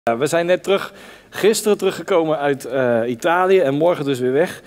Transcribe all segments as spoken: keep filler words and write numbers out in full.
We zijn net terug, gisteren teruggekomen uit uh, Italië en morgen dus weer weg.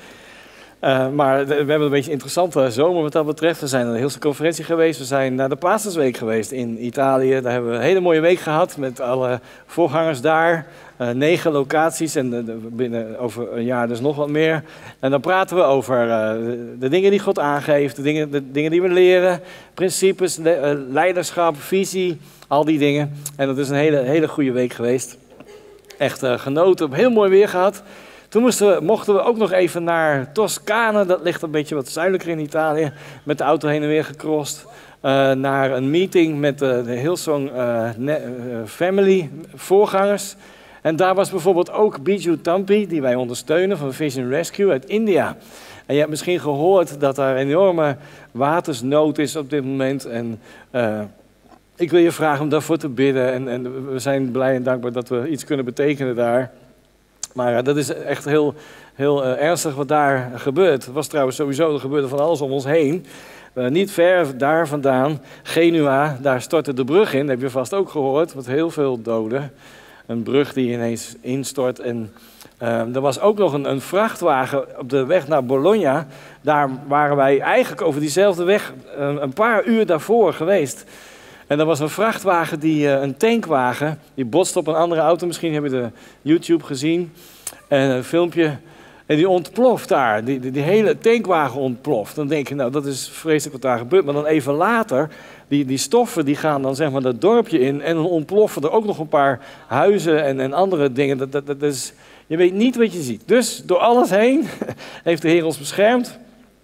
Uh, maar we hebben een beetje een interessante zomer wat dat betreft. We zijn naar de Hilse conferentie geweest. We zijn naar de Paasdagweek geweest in Italië. Daar hebben we een hele mooie week gehad met alle voorgangers daar. Uh, negen locaties en uh, binnen over een jaar dus nog wat meer. En dan praten we over uh, de, de dingen die God aangeeft, de dingen, de dingen die we leren, principes, le uh, leiderschap, visie, al die dingen. En dat is een hele, hele goede week geweest. Echt uh, genoten, heel mooi weer gehad. Toen moesten we, mochten we ook nog even naar Toscane, dat ligt een beetje wat zuidelijker in Italië, met de auto heen en weer gecrossed. Uh, naar een meeting met uh, de Hillsong uh, uh, Family voorgangers. En daar was bijvoorbeeld ook Biju Tampi, die wij ondersteunen van Vision Rescue uit India. En je hebt misschien gehoord dat er enorme watersnood is op dit moment. En uh, ik wil je vragen om daarvoor te bidden. En, en we zijn blij en dankbaar dat we iets kunnen betekenen daar. Maar uh, dat is echt heel, heel uh, ernstig wat daar gebeurt. Het was trouwens sowieso, er gebeurde van alles om ons heen. Uh, niet ver daar vandaan, Genua, daar stortte de brug in. Dat heb je vast ook gehoord, met heel veel doden. Een brug die ineens instort. En uh, er was ook nog een, een vrachtwagen op de weg naar Bologna. Daar waren wij eigenlijk over diezelfde weg een, een paar uur daarvoor geweest. En er was een vrachtwagen, die, uh, een tankwagen, die botste op een andere auto. Misschien heb je de YouTube gezien. En een filmpje. En die ontploft daar. Die, die, die hele tankwagen ontploft. Dan denk je, nou dat is vreselijk wat daar gebeurt. Maar dan even later, die, die stoffen die gaan dan zeg maar dat dorpje in. En dan ontploffen er ook nog een paar huizen en, en andere dingen. Dat, dat, dat is, je weet niet wat je ziet. Dus door alles heen heeft de Heer ons beschermd.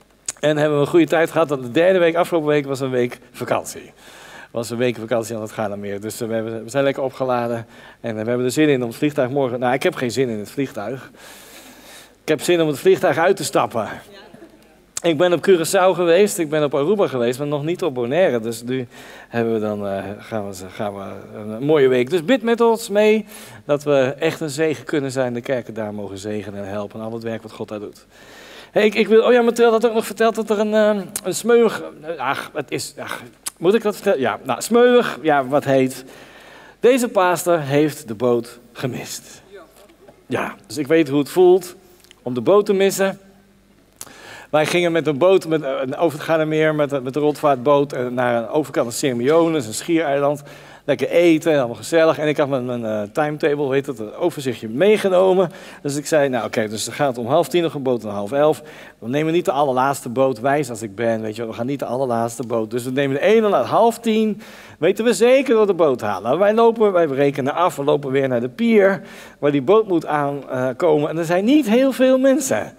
En hebben we een goede tijd gehad. De derde week, afgelopen week, was een week vakantie. Was een week vakantie aan het Gardameer. Dus we, hebben, we zijn lekker opgeladen. En we hebben er zin in om het vliegtuig morgen... Nou, ik heb geen zin in het vliegtuig. Ik heb zin om het vliegtuig uit te stappen. Ja. Ik ben op Curaçao geweest, ik ben op Aruba geweest, maar nog niet op Bonaire. Dus nu hebben we dan, uh, gaan, we, gaan we een mooie week. Dus bid met ons mee dat we echt een zegen kunnen zijn. De kerken daar mogen zegenen en helpen en al het werk wat God daar doet. Hey, ik, ik wil, oh ja, Mathilde had ook nog verteld dat er een, uh, een smeuig... Ach, het is... Ach, moet ik dat vertellen? Ja, nou, smeuig, ja, wat heet. Deze pastor heeft de boot gemist. Ja, dus ik weet hoe het voelt om de boot te missen. Wij gingen met een boot met, uh, over het Gardameer met, met de rondvaartboot naar een overkant van Sirmione, een schiereiland. Lekker eten, allemaal gezellig. En ik had mijn, mijn uh, timetable, weet het, een overzichtje meegenomen. Dus ik zei, nou oké, okay, dus het gaat om half tien nog een boot om half elf. We nemen niet de allerlaatste boot, wijs als ik ben, weet je, we gaan niet de allerlaatste boot. Dus we nemen de ene laat half tien, weten we zeker dat we de boot halen. Nou, wij lopen, wij rekenen af, we lopen weer naar de pier, waar die boot moet aankomen. Uh, en er zijn niet heel veel mensen.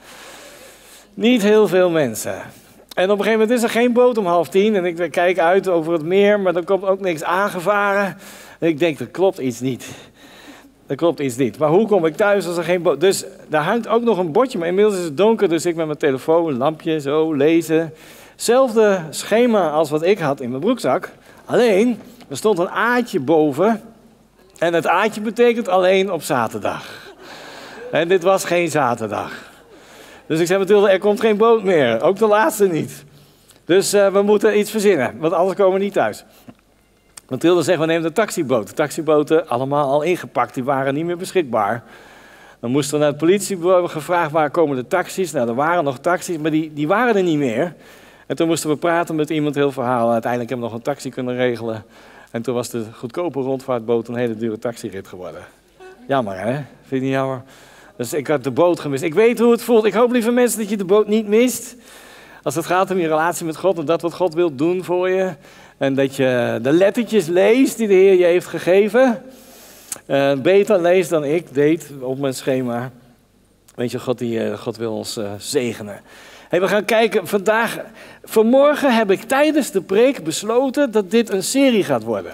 Niet heel veel mensen. En op een gegeven moment is er geen boot om half tien en ik kijk uit over het meer, maar er komt ook niks aangevaren. En ik denk, er klopt iets niet. Er klopt iets niet. Maar hoe kom ik thuis als er geen boot... Dus daar hangt ook nog een bordje, maar inmiddels is het donker, dus ik met mijn telefoon, een lampje, zo, lezen. Hetzelfde schema als wat ik had in mijn broekzak. Alleen, er stond een aatje boven en het aatje betekent alleen op zaterdag. En dit was geen zaterdag. Dus ik zei, Mathilde, er komt geen boot meer. Ook de laatste niet. Dus uh, we moeten iets verzinnen, want anders komen we niet thuis. Mathilde zegt, we nemen de taxiboot. De taxiboten, allemaal al ingepakt, die waren niet meer beschikbaar. Dan moesten we naar het politiebureau, hebben gevraagd, waar komen de taxis? Nou, er waren nog taxis, maar die, die waren er niet meer. En toen moesten we praten met iemand, heel verhaal. En uiteindelijk hebben we nog een taxi kunnen regelen. En toen was de goedkope rondvaartboot een hele dure taxirit geworden. Jammer, hè? Vind je niet jammer? Dus ik had de boot gemist. Ik weet hoe het voelt. Ik hoop, lieve mensen, dat je de boot niet mist. Als het gaat om je relatie met God en dat wat God wil doen voor je. En dat je de lettertjes leest die de Heer je heeft gegeven. Uh, beter leest dan ik deed op mijn schema. Weet je, God, die, uh, God wil ons uh, zegenen. Hey, we gaan kijken vandaag. Vanmorgen heb ik tijdens de preek besloten dat dit een serie gaat worden.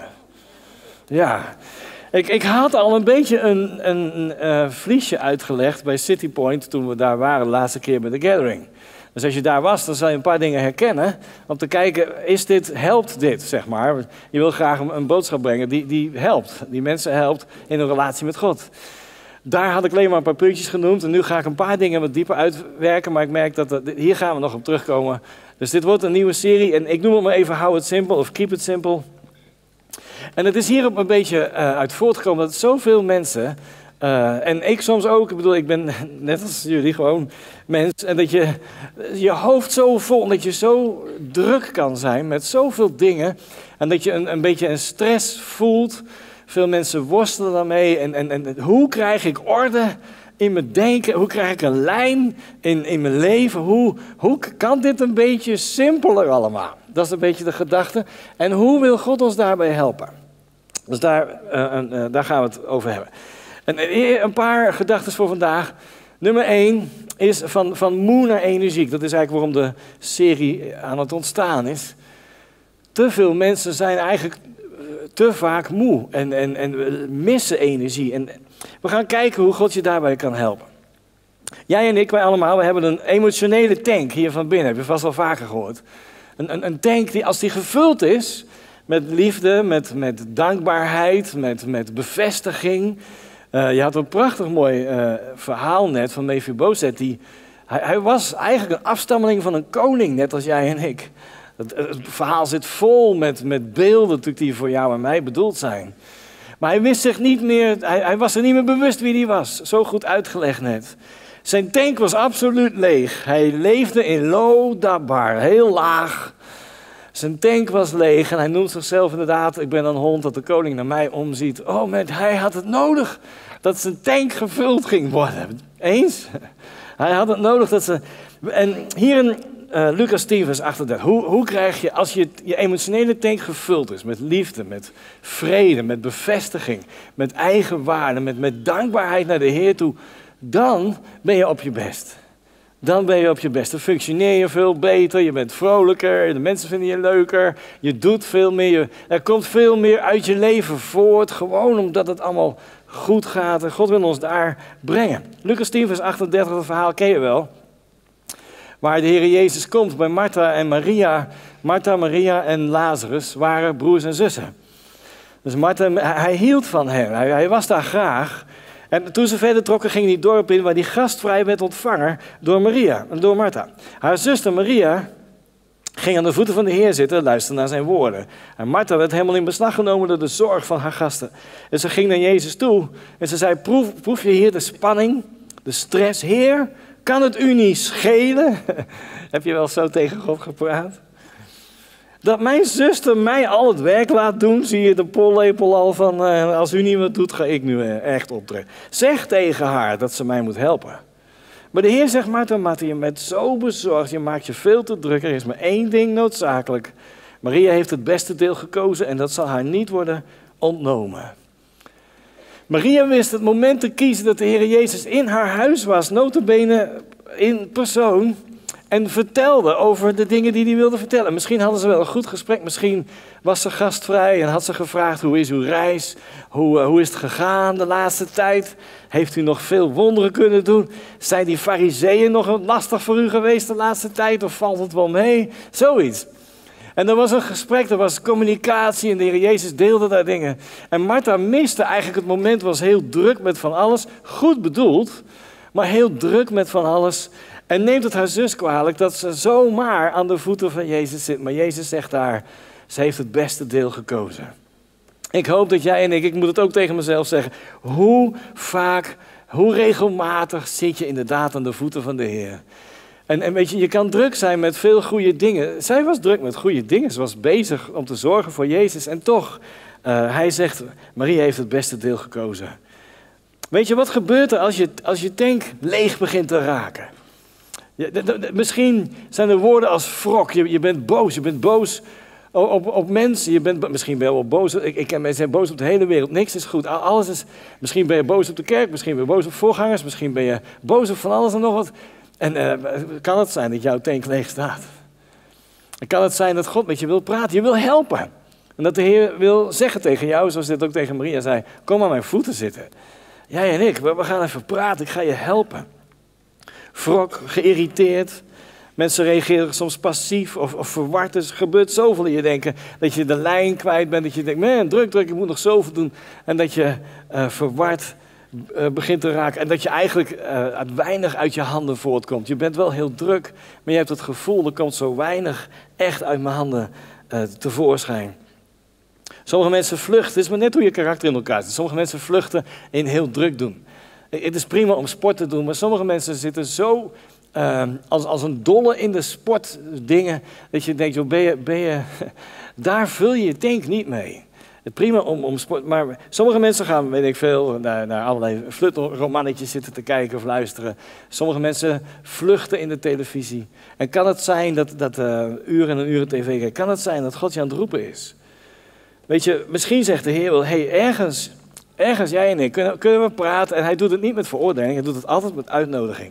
Ja. Ik, ik had al een beetje een, een uh, vliesje uitgelegd bij City Point toen we daar waren de laatste keer bij de Gathering. Dus als je daar was, dan zal je een paar dingen herkennen. Om te kijken, is dit, helpt dit, zeg maar. Je wil graag een, een boodschap brengen die, die helpt. Die mensen helpt in een relatie met God. Daar had ik alleen maar een paar puntjes genoemd. En nu ga ik een paar dingen wat dieper uitwerken. Maar ik merk dat, dat hier gaan we nog op terugkomen. Dus dit wordt een nieuwe serie. En ik noem het maar even Hou het simpel of Keep it simple. En het is hierop een beetje uh, uit voortgekomen dat zoveel mensen, uh, en ik soms ook, ik bedoel, ik ben net als jullie gewoon mens, en dat je je hoofd zo vol, dat je zo druk kan zijn met zoveel dingen, en dat je een, een beetje een stress voelt. Veel mensen worstelen daarmee. En, en, en hoe krijg ik orde in mijn denken? Hoe krijg ik een lijn in, in mijn leven? Hoe, hoe kan dit een beetje simpeler allemaal? Dat is een beetje de gedachte. En hoe wil God ons daarbij helpen? Dus daar, uh, uh, daar gaan we het over hebben. En, een paar gedachten voor vandaag. Nummer één is van, van moe naar energiek. Dat is eigenlijk waarom de serie aan het ontstaan is. Te veel mensen zijn eigenlijk te vaak moe en, en, en missen energie. En we gaan kijken hoe God je daarbij kan helpen. Jij en ik, wij allemaal, we hebben een emotionele tank hier van binnen. Heb je vast wel vaker gehoord. Een, een, een tank die, als die gevuld is met liefde, met, met dankbaarheid, met, met bevestiging. Uh, je had een prachtig mooi uh, verhaal net van Mephibozet. Die, hij, hij was eigenlijk een afstammeling van een koning, net als jij en ik. Het, het verhaal zit vol met, met beelden natuurlijk die voor jou en mij bedoeld zijn. Maar hij wist zich niet meer, hij, hij was er niet meer bewust wie hij was. Zo goed uitgelegd net. Zijn tank was absoluut leeg. Hij leefde in Lodabar, heel laag. Zijn tank was leeg en hij noemt zichzelf inderdaad, ik ben een hond dat de koning naar mij omziet. Oh, met, hij had het nodig dat zijn tank gevuld ging worden. Eens? Hij had het nodig dat ze... En hier in uh, Lucas tien vers achtendertig. Hoe, hoe krijg je, als je, je emotionele tank gevuld is met liefde, met vrede, met bevestiging, met eigenwaarde, met, met dankbaarheid naar de Heer toe, dan ben je op je best. Dan ben je op je best. Dan functioneer je veel beter, je bent vrolijker, de mensen vinden je leuker, je doet veel meer, er komt veel meer uit je leven voort, gewoon omdat het allemaal goed gaat en God wil ons daar brengen. Lucas tien vers achtendertig, dat verhaal ken je wel. Waar de Heer Jezus komt bij Martha en Maria. Martha, Maria en Lazarus waren broers en zussen. Dus Martha, hij hield van hen, hij, hij was daar graag. En toen ze verder trokken, ging hij het dorp in waar hij gastvrij werd ontvangen door Maria en door Martha. Haar zuster Maria ging aan de voeten van de Heer zitten en luisterde naar zijn woorden. En Martha werd helemaal in beslag genomen door de zorg van haar gasten. En ze ging naar Jezus toe en ze zei, proef, proef je hier de spanning, de stress? Heer, kan het u niet schelen? Heb je wel zo tegen God gepraat? Dat mijn zuster mij al het werk laat doen, zie je de pollepel al van, uh, als u niet wat doet, ga ik nu uh, echt optreden. Zeg tegen haar dat ze mij moet helpen. Maar de Heer zegt, Martha, Martha, je bent zo bezorgd, je maakt je veel te druk, er is maar één ding noodzakelijk. Maria heeft het beste deel gekozen en dat zal haar niet worden ontnomen. Maria wist het moment te kiezen dat de Heer Jezus in haar huis was, nota bene in persoon, en vertelde over de dingen die hij wilde vertellen. Misschien hadden ze wel een goed gesprek, misschien was ze gastvrij en had ze gevraagd, hoe is uw reis? Hoe, uh, hoe is het gegaan de laatste tijd? Heeft u nog veel wonderen kunnen doen? Zijn die fariseeën nog lastig voor u geweest de laatste tijd of valt het wel mee? Zoiets. En er was een gesprek, er was communicatie en de Heer Jezus deelde daar dingen. En Martha miste eigenlijk het moment, was heel druk met van alles. Goed bedoeld, maar heel druk met van alles. En neemt het haar zus kwalijk dat ze zomaar aan de voeten van Jezus zit. Maar Jezus zegt haar, ze heeft het beste deel gekozen. Ik hoop dat jij en ik, ik moet het ook tegen mezelf zeggen. Hoe vaak, hoe regelmatig zit je inderdaad aan de voeten van de Heer? En, en weet je, je kan druk zijn met veel goede dingen. Zij was druk met goede dingen. Ze was bezig om te zorgen voor Jezus. En toch, uh, hij zegt, Maria heeft het beste deel gekozen. Weet je, wat gebeurt er als je, als je tank leeg begint te raken? Ja, de, de, de, misschien zijn er woorden als wrok. Je, je bent boos. Je bent boos op, op, op mensen. Je bent, misschien ben je wel boos. Ik, ik ken mensen zijn boos op de hele wereld. Niks is goed. Alles is, misschien ben je boos op de kerk. Misschien ben je boos op voorgangers. Misschien ben je boos op van alles en nog wat. En uh, kan het zijn dat jouw tank leeg staat? En kan het zijn dat God met je wil praten, je wil helpen. En dat de Heer wil zeggen tegen jou, zoals dit ook tegen Maria zei, kom aan mijn voeten zitten. Jij en ik, we, we gaan even praten, ik ga je helpen. Wrok, geïrriteerd. Mensen reageren soms passief of, of verward. Dus er gebeurt zoveel in je denken dat je de lijn kwijt bent. Dat je denkt, man, druk, druk, ik moet nog zoveel doen. En dat je uh, verward uh, begint te raken. En dat je eigenlijk uh, weinig uit je handen voortkomt. Je bent wel heel druk, maar je hebt het gevoel, er komt zo weinig echt uit mijn handen uh, tevoorschijn. Sommige mensen vluchten, het is maar net hoe je karakter in elkaar zit. Sommige mensen vluchten in heel druk doen. Het is prima om sport te doen, maar sommige mensen zitten zo uh, als, als een dolle in de sportdingen, dat je denkt, joh, ben je, ben je, daar vul je je tank niet mee. Het prima om, om sport, maar sommige mensen gaan, weet ik veel, naar, naar allerlei flirtromannetjes zitten te kijken of luisteren. Sommige mensen vluchten in de televisie. En kan het zijn dat, dat uh, uren en uren tv kijken, kan het zijn dat God je aan het roepen is? Weet je, misschien zegt de Heer wel, hey, ergens, ergens jij en ik kunnen, kunnen we praten. En hij doet het niet met veroordeling, hij doet het altijd met uitnodiging.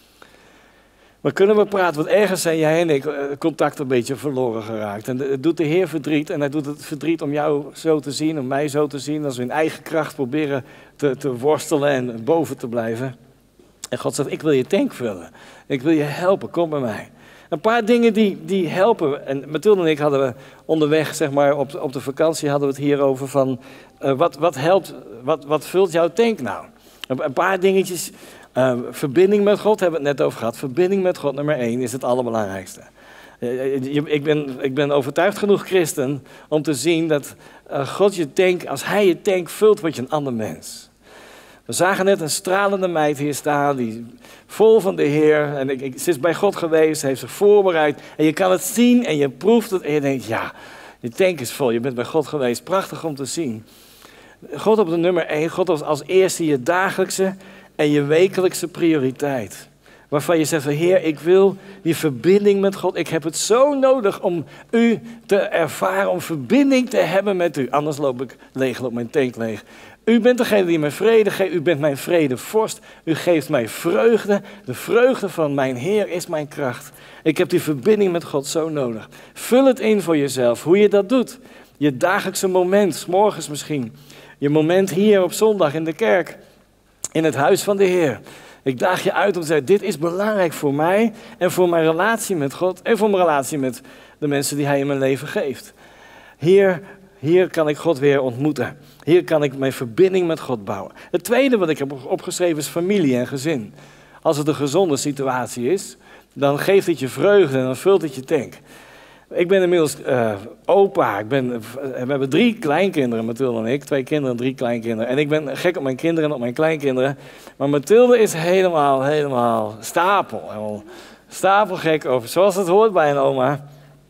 Maar kunnen we praten, want ergens zijn jij en ik contact een beetje verloren geraakt. En het doet de Heer verdriet en hij doet het verdriet om jou zo te zien, om mij zo te zien. Als we in eigen kracht proberen te, te worstelen en boven te blijven. En God zegt, ik wil je tank vullen. Ik wil je helpen, kom bij mij. Een paar dingen die, die helpen. En Mathilde en ik hadden we onderweg, zeg maar, op, op de vakantie hadden we het hierover van, uh, wat, wat helpt, wat, wat vult jouw tank nou? Een, een paar dingetjes. Uh, verbinding met God, hebben we het net over gehad. Verbinding met God, nummer één, is het allerbelangrijkste. Uh, ik, ben, ik ben overtuigd genoeg christen om te zien dat uh, God je tank, als hij je tank vult, word je een ander mens. We zagen net een stralende meid hier staan, die vol van de Heer. En ik, ik, ze is bij God geweest, heeft zich voorbereid. En je kan het zien en je proeft het en je denkt, ja, je tank is vol. Je bent bij God geweest, prachtig om te zien. God op de nummer één, God als, als eerste je dagelijkse en je wekelijkse prioriteit. Waarvan je zegt, Heer, ik wil die verbinding met God. Ik heb het zo nodig om u te ervaren, om verbinding te hebben met u. Anders loop ik leeg, loop mijn tank leeg. U bent degene die mij vrede geeft. U bent mijn vredevorst. U geeft mij vreugde. De vreugde van mijn Heer is mijn kracht. Ik heb die verbinding met God zo nodig. Vul het in voor jezelf, hoe je dat doet. Je dagelijkse moment, 's morgens misschien. Je moment hier op zondag in de kerk. In het huis van de Heer. Ik daag je uit om te zeggen, dit is belangrijk voor mij en voor mijn relatie met God en voor mijn relatie met de mensen die hij in mijn leven geeft. Hier, hier kan ik God weer ontmoeten. Hier kan ik mijn verbinding met God bouwen. Het tweede wat ik heb opgeschreven is familie en gezin. Als het een gezonde situatie is, dan geeft het je vreugde en dan vult het je tank. Ik ben inmiddels uh, opa. Ik ben, uh, we hebben drie kleinkinderen, Mathilde en ik. Twee kinderen en drie kleinkinderen. En ik ben gek op mijn kinderen en op mijn kleinkinderen. Maar Mathilde is helemaal, helemaal stapel. Helemaal stapelgek over, zoals het hoort bij een oma.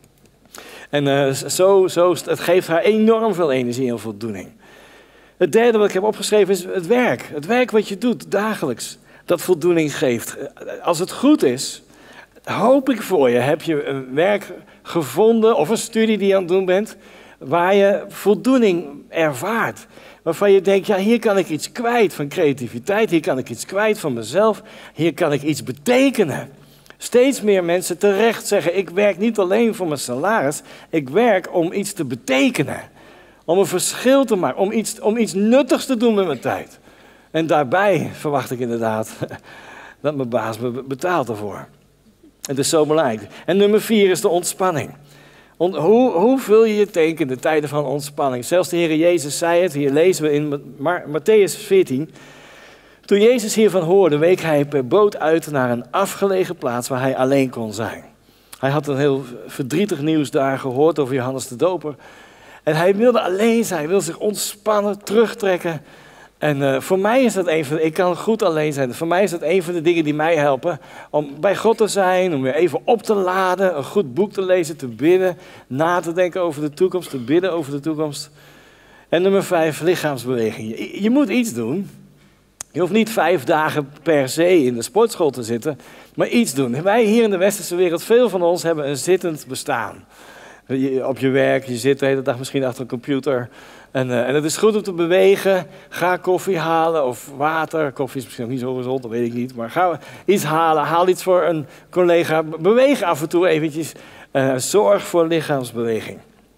En uh, zo, zo, het geeft haar enorm veel energie en voldoening. Het derde wat ik heb opgeschreven is het werk. Het werk wat je doet dagelijks. Dat voldoening geeft. Als het goed is, hoop ik voor je, heb je een werk gevonden of een studie die je aan het doen bent, waar je voldoening ervaart. Waarvan je denkt, ja, hier kan ik iets kwijt van creativiteit, hier kan ik iets kwijt van mezelf, hier kan ik iets betekenen. Steeds meer mensen terecht zeggen, ik werk niet alleen voor mijn salaris, ik werk om iets te betekenen. Om een verschil te maken, om iets, om iets nuttigs te doen met mijn tijd. En daarbij verwacht ik inderdaad dat mijn baas me betaalt ervoor. Het is zo belangrijk. En nummer vier is de ontspanning. Ont, hoe, hoe vul je je tank in de tijden van ontspanning? Zelfs de Heer Jezus zei het, hier lezen we in Matthäus veertien. Toen Jezus hiervan hoorde, week hij per boot uit naar een afgelegen plaats waar hij alleen kon zijn. Hij had een heel verdrietig nieuws daar gehoord over Johannes de Doper. En hij wilde alleen zijn, hij wilde zich ontspannen, terugtrekken. En uh, voor mij is dat een van de, ik kan goed alleen zijn. Voor mij is dat een van de dingen die mij helpen om bij God te zijn, om weer even op te laden, een goed boek te lezen, te bidden, na te denken over de toekomst, te bidden over de toekomst. En nummer vijf, lichaamsbeweging. Je, je moet iets doen. Je hoeft niet vijf dagen per se in de sportschool te zitten, maar iets doen. Wij hier in de westerse wereld, veel van ons hebben een zittend bestaan. Je, op je werk, je zit de hele dag misschien achter een computer. En, uh, en het is goed om te bewegen. Ga koffie halen of water. Koffie is misschien ook niet zo gezond, dat weet ik niet. Maar ga iets halen. Haal iets voor een collega. Beweeg af en toe eventjes. Uh, zorg voor lichaamsbeweging.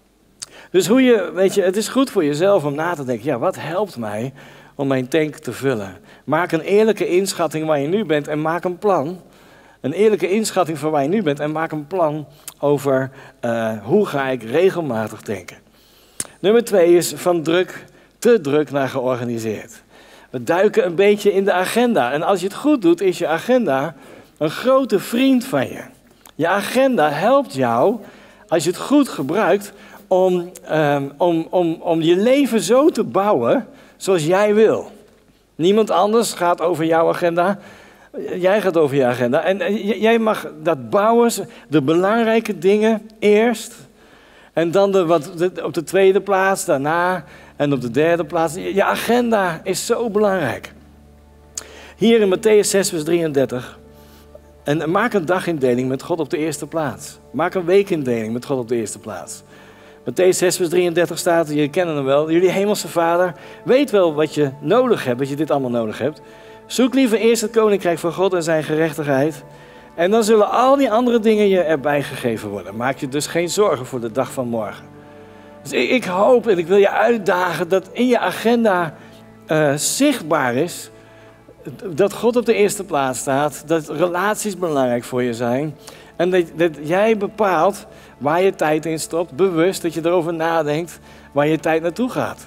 Dus hoe je, weet je, het is goed voor jezelf om na te denken. Ja, wat helpt mij om mijn tank te vullen? Maak een eerlijke inschatting waar je nu bent en maak een plan. Een eerlijke inschatting van waar je nu bent en maak een plan over uh, hoe ga ik regelmatig tanken. Nummer twee is van druk, te druk naar georganiseerd. We duiken een beetje in de agenda. En als je het goed doet, is je agenda een grote vriend van je. Je agenda helpt jou, als je het goed gebruikt, om, um, om, om, om je leven zo te bouwen zoals jij wil. Niemand anders gaat over jouw agenda. Jij gaat over je agenda. En uh, jij mag dat bouwen, de belangrijke dingen eerst. En dan de, wat, de, op de tweede plaats, daarna en op de derde plaats. Je, je agenda is zo belangrijk. Hier in Mattheüs zes, vers drieëndertig. En maak een dagindeling met God op de eerste plaats. Maak een weekindeling met God op de eerste plaats. Mattheüs zes, vers drieëndertig staat, jullie kennen hem wel. Jullie hemelse Vader weet wel wat je nodig hebt, dat je dit allemaal nodig hebt. Zoek liever eerst het koninkrijk van God en zijn gerechtigheid. En dan zullen al die andere dingen je erbij gegeven worden. Maak je dus geen zorgen voor de dag van morgen. Dus ik, ik hoop en ik wil je uitdagen dat in je agenda uh, zichtbaar is dat God op de eerste plaats staat. Dat relaties belangrijk voor je zijn. En dat, dat jij bepaalt waar je tijd in stopt. Bewust dat je erover nadenkt waar je tijd naartoe gaat.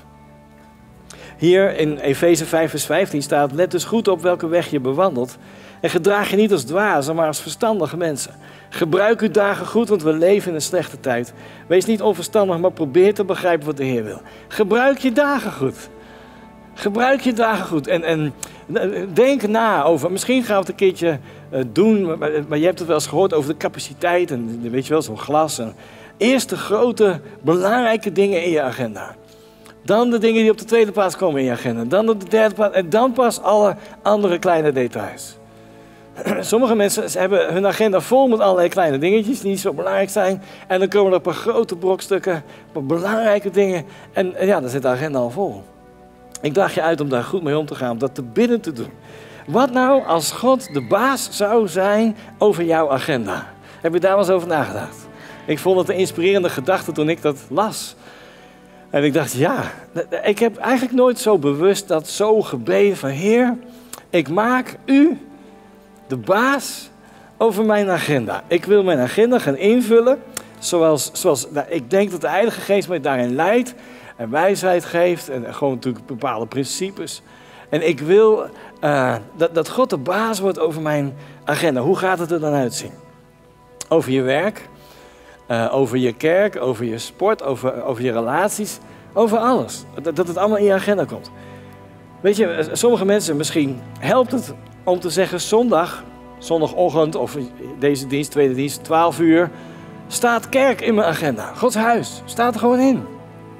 Hier in Efeze vijf vers vijftien staat, let dus goed op welke weg je bewandelt. En gedraag je niet als dwazen, maar als verstandige mensen. Gebruik uw dagen goed, want we leven in een slechte tijd. Wees niet onverstandig, maar probeer te begrijpen wat de Heer wil. Gebruik je dagen goed. Gebruik je dagen goed. En, en denk na over, misschien gaan we het een keertje uh, doen, maar, maar je hebt het wel eens gehoord over de capaciteit. En weet je wel, zo'n glas. En eerst de grote, belangrijke dingen in je agenda. Dan de dingen die op de tweede plaats komen in je agenda. Dan op de derde plaats. En dan pas alle andere kleine details. Sommige mensen hebben hun agenda vol met allerlei kleine dingetjes die niet zo belangrijk zijn. En dan komen er een paar grote brokstukken, een paar belangrijke dingen. En, en ja, dan zit de agenda al vol. Ik daag je uit om daar goed mee om te gaan, om dat te binnen te doen. Wat nou als God de baas zou zijn over jouw agenda? Heb je daar wel eens over nagedacht? Ik vond het een inspirerende gedachte toen ik dat las. En ik dacht, ja, ik heb eigenlijk nooit zo bewust dat zo gebeden van Heer, ik maak u de baas over mijn agenda. Ik wil mijn agenda gaan invullen zoals, zoals nou, ik denk dat de Heilige Geest mij daarin leidt en wijsheid geeft en gewoon natuurlijk bepaalde principes. En ik wil uh, dat, dat God de baas wordt over mijn agenda. Hoe gaat het er dan uitzien? Over je werk, uh, over je kerk, over je sport, over, over je relaties, over alles. Dat, dat het allemaal in je agenda komt. Weet je, sommige mensen misschien helpt het om te zeggen zondag, zondagochtend of deze dienst, tweede dienst, twaalf uur, staat kerk in mijn agenda. Gods huis staat er gewoon in.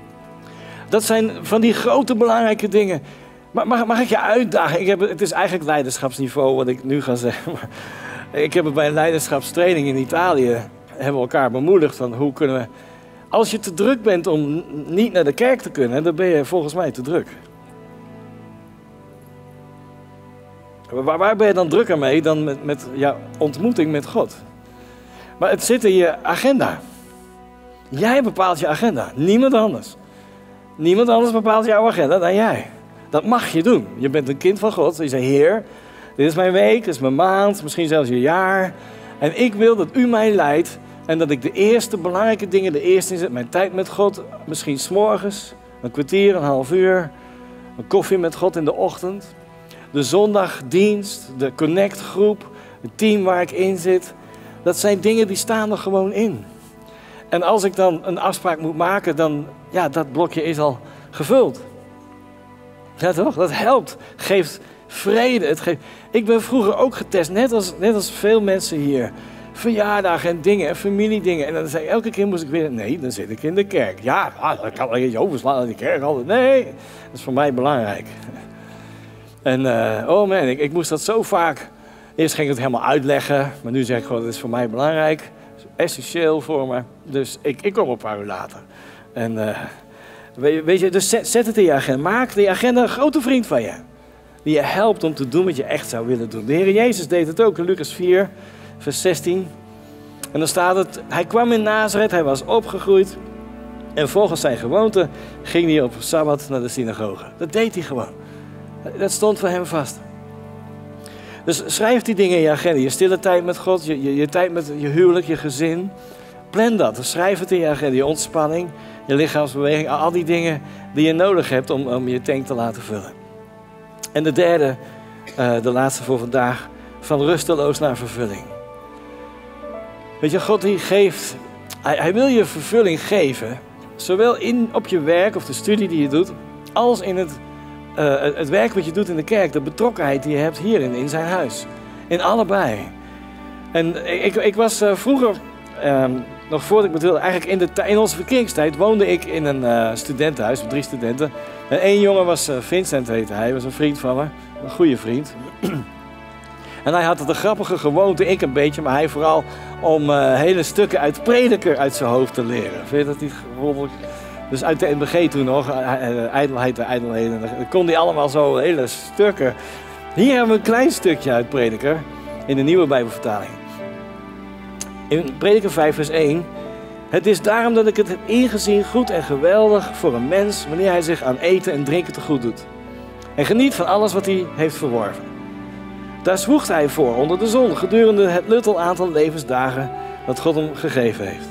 Dat zijn van die grote belangrijke dingen. Maar mag, mag ik je uitdagen? Ik heb, het is eigenlijk leiderschapsniveau wat ik nu ga zeggen. Maar ik heb het bij een leiderschapstraining in Italië, hebben we elkaar bemoedigd van hoe kunnen we... Als je te druk bent om niet naar de kerk te kunnen, dan ben je volgens mij te druk. Waar, waar ben je dan drukker mee dan met, met jouw ontmoeting met God? Maar het zit in je agenda. Jij bepaalt je agenda, niemand anders. Niemand anders bepaalt jouw agenda dan jij. Dat mag je doen. Je bent een kind van God. Je zegt, Heer, dit is mijn week, dit is mijn maand, misschien zelfs je jaar. En ik wil dat u mij leidt en dat ik de eerste belangrijke dingen de eerste inzet. Mijn tijd met God, misschien 's morgens, een kwartier, een half uur. Een koffie met God in de ochtend. De zondagdienst, de connect groep, het team waar ik in zit. Dat zijn dingen die staan er gewoon in. En als ik dan een afspraak moet maken, dan, ja, dat blokje is al gevuld. Ja toch? Dat helpt. Geeft vrede. Het geeft... Ik ben vroeger ook getest, net als, net als veel mensen hier. Verjaardagen en dingen en familiedingen. En dan zei ik, elke keer moest ik weer, nee, dan zit ik in de kerk. Ja, dan kan ik je overslaan in de kerk. Nee, dat is voor mij belangrijk. En uh, oh man, ik, ik moest dat zo vaak. Eerst ging ik het helemaal uitleggen, maar nu zeg ik gewoon, dat is voor mij belangrijk. Dat is essentieel voor me. Dus ik, ik kom een paar uur later. En uh, weet, weet je, dus zet, zet het in je agenda. Maak die agenda een grote vriend van je. Die je helpt om te doen wat je echt zou willen doen. De Heer Jezus deed het ook in Lucas vier, vers zestien. En dan staat het, hij kwam in Nazareth, hij was opgegroeid. En volgens zijn gewoonte ging hij op Sabbat naar de synagoge. Dat deed hij gewoon. Dat stond voor hem vast. Dus schrijf die dingen in je agenda. Je stille tijd met God, je, je, je tijd met je huwelijk, je gezin. Plan dat. Schrijf het in je agenda. Je ontspanning, je lichaamsbeweging. Al die dingen die je nodig hebt om, om je tank te laten vullen. En de derde, uh, de laatste voor vandaag. Van rusteloos naar vervulling. Weet je, God die geeft... Hij, hij wil je vervulling geven. zowel in, op je werk of de studie die je doet, als in het, uh, het werk wat je doet in de kerk. De betrokkenheid die je hebt hierin, in zijn huis. In allebei. En ik, ik was uh, vroeger, uh, nog voordat ik bedoelde, eigenlijk in, de, in onze verkeringstijd woonde ik in een uh, studentenhuis met drie studenten. En één jongen was uh, Vincent, heette hij, was een vriend van me, een goede vriend. En hij had het een grappige gewoonte, ik een beetje, maar hij vooral, om uh, hele stukken uit Prediker uit zijn hoofd te leren. Vind je dat niet wonderlijk? Dus uit de N B G toen nog, ijdelheid de ijdelheden, dan kon hij allemaal zo hele stukken. Hier hebben we een klein stukje uit Prediker, in de nieuwe Bijbelvertaling. In Prediker vijf vers één. Het is daarom dat ik het heb ingezien goed en geweldig voor een mens, wanneer hij zich aan eten en drinken te goed doet. En geniet van alles wat hij heeft verworven. Daar zwoegt hij voor onder de zon, gedurende het luttel aantal levensdagen dat God hem gegeven heeft.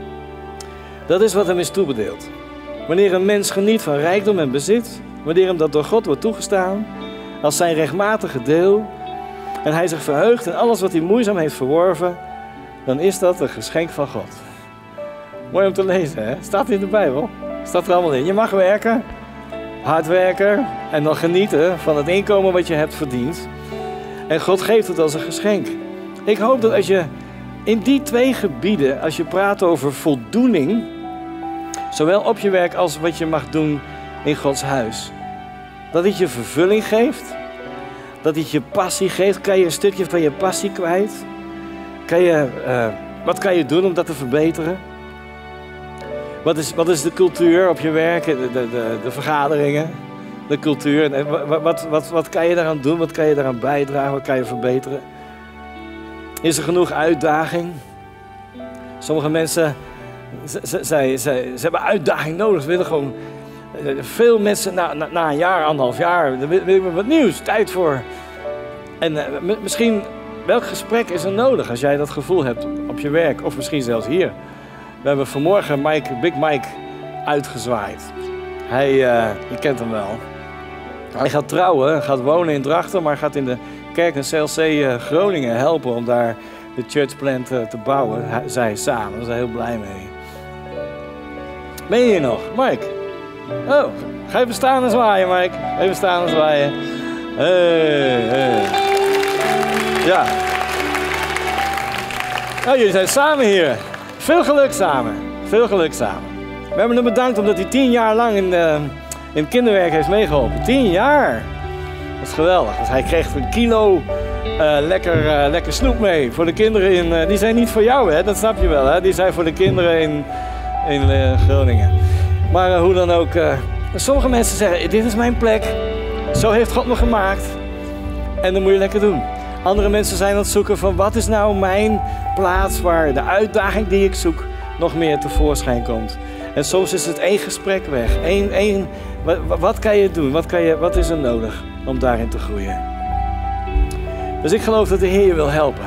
Dat is wat hem is toebedeeld. Wanneer een mens geniet van rijkdom en bezit, wanneer hem dat door God wordt toegestaan, als zijn rechtmatige deel, en hij zich verheugt in alles wat hij moeizaam heeft verworven, dan is dat een geschenk van God. Mooi om te lezen, hè? Staat in de Bijbel. Staat er allemaal in. Je mag werken, hard werken en dan genieten van het inkomen wat je hebt verdiend. En God geeft het als een geschenk. Ik hoop dat als je in die twee gebieden, als je praat over voldoening, zowel op je werk als wat je mag doen in Gods huis, dat het je vervulling geeft, dat het je passie geeft. Kan je een stukje van je passie kwijt? Kan je, uh, wat kan je doen om dat te verbeteren? Wat is, wat is de cultuur op je werk, de, de, de, de vergaderingen, de cultuur? En wat, wat, wat, wat kan je daaraan doen? Wat kan je daaraan bijdragen? Wat kan je verbeteren? Is er genoeg uitdaging? Sommige mensen, ze, ze, ze, ze, ze hebben uitdaging nodig. Ze willen gewoon, veel mensen na, na, na een jaar, anderhalf jaar, dan willen we wat nieuws, tijd voor. En uh, misschien, welk gesprek is er nodig als jij dat gevoel hebt op je werk? Of misschien zelfs hier. We hebben vanmorgen Mike, Big Mike uitgezwaaid. Hij, uh, je kent hem wel. Hij gaat trouwen, gaat wonen in Drachten, maar gaat in de kerk in C L C uh, Groningen helpen om daar de churchplant uh, te bouwen. Hij, zij samen, daar zijn we heel blij mee. Ben je hier nog, Mike? Oh, ga even staan en zwaaien, Mike. Even staan en zwaaien. Hey, hey. Ja. Oh, jullie zijn samen hier. Veel geluk samen. Veel geluk samen. We hebben hem bedankt omdat hij tien jaar lang in, uh, in kinderwerk heeft meegeholpen. Tien jaar. Dat is geweldig. Dus hij kreeg een kilo uh, lekker, uh, lekker snoep mee voor de kinderen. In, uh, die zijn niet voor jou, hè? Dat snap je wel. Hè? Die zijn voor de kinderen in, in uh, Groningen. Maar uh, hoe dan ook. Uh, sommige mensen zeggen, dit is mijn plek. Zo heeft God me gemaakt. En dat moet je lekker doen. Andere mensen zijn aan het zoeken van wat is nou mijn plaats waar de uitdaging die ik zoek nog meer tevoorschijn komt. En soms is het één gesprek weg. Eén, één, wat, wat kan je doen? Wat, kan je, wat is er nodig om daarin te groeien? Dus ik geloof dat de Heer je wil helpen.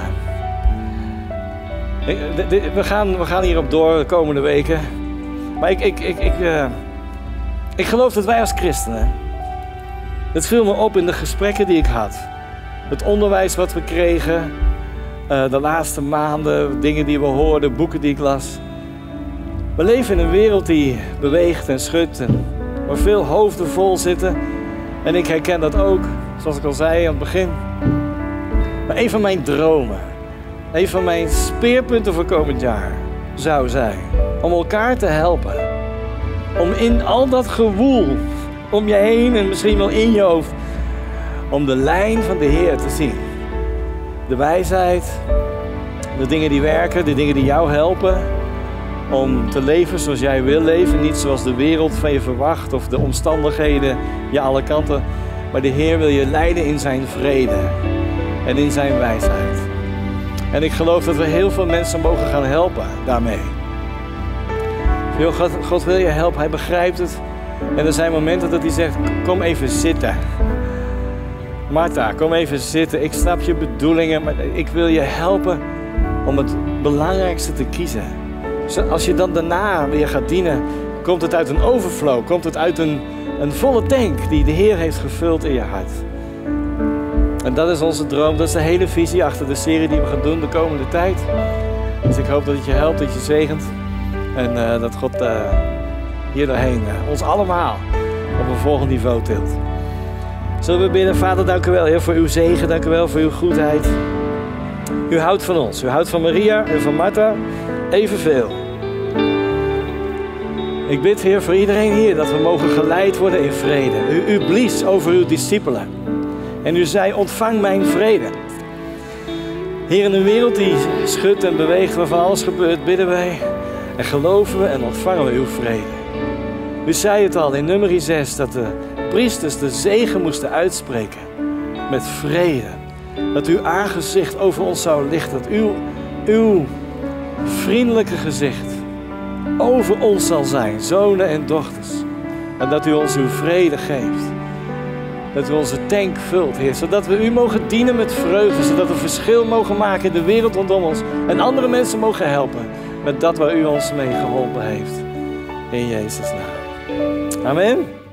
We gaan, we gaan hierop door de komende weken. Maar ik, ik, ik, ik, uh, ik geloof dat wij als christenen, het viel me op in de gesprekken die ik had. Het onderwijs wat we kregen, uh, de laatste maanden, dingen die we hoorden, boeken die ik las. We leven in een wereld die beweegt en schudt en waar veel hoofden vol zitten. En ik herken dat ook, zoals ik al zei aan het begin. Maar een van mijn dromen, een van mijn speerpunten voor komend jaar zou zijn om elkaar te helpen. Om in al dat gewoel om je heen en misschien wel in je hoofd, om de lijn van de Heer te zien. De wijsheid, de dingen die werken, de dingen die jou helpen. Om te leven zoals jij wil leven. Niet zoals de wereld van je verwacht of de omstandigheden je alle kanten. Maar de Heer wil je leiden in zijn vrede en in zijn wijsheid. En ik geloof dat we heel veel mensen mogen gaan helpen daarmee. God, God wil je helpen, hij begrijpt het. En er zijn momenten dat hij zegt, kom even zitten. Martha, kom even zitten. Ik snap je bedoelingen, maar ik wil je helpen om het belangrijkste te kiezen. Als je dan daarna weer gaat dienen, komt het uit een overflow. Komt het uit een, een volle tank die de Heer heeft gevuld in je hart. En dat is onze droom. Dat is de hele visie achter de serie die we gaan doen de komende tijd. Dus ik hoop dat het je helpt, dat je zegent. En uh, dat God uh, hier doorheen uh, ons allemaal op een volgend niveau tilt. Zullen we bidden? Vader, dank u wel, Heer, voor uw zegen. Dank u wel voor uw goedheid. U houdt van ons. U houdt van Maria en van Martha evenveel. Ik bid, Heer, voor iedereen hier dat we mogen geleid worden in vrede. U, u blies over uw discipelen. En u zei, ontvang mijn vrede. Heer, in een wereld die schudt en beweegt, waarvan alles gebeurt, bidden wij en geloven we en ontvangen we uw vrede. U zei het al in nummer zes, dat de priesters de zegen moesten uitspreken met vrede. Dat uw aangezicht over ons zou lichten, dat uw, uw vriendelijke gezicht over ons zal zijn, zonen en dochters. En dat u ons uw vrede geeft. Dat u onze tank vult, Heer, zodat we u mogen dienen met vreugde, zodat we verschil mogen maken in de wereld rondom ons en andere mensen mogen helpen met dat waar u ons mee geholpen heeft. In Jezus' naam. Amen.